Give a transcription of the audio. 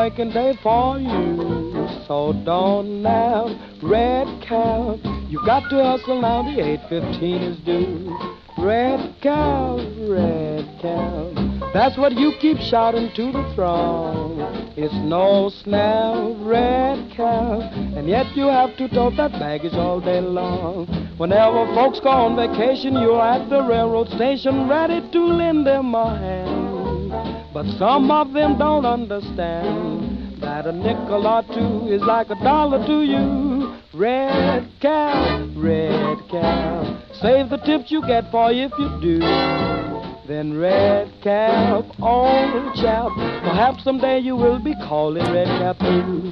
working day for you. So don't now, red cow. You got to hustle now, the 8:15 is due. Red cow, red cow. That's what you keep shouting to the throng. It's no snare, red cow. And yet you have to tote that baggage all day long. Whenever folks go on vacation, you're at the railroad station ready to lend them a hand. But some of them don't understand that a nickel or two is like $1 to you. Red cow, red cow. Save the tips you get for if you do. Then red cap, old chap, perhaps someday you will be calling red cap too.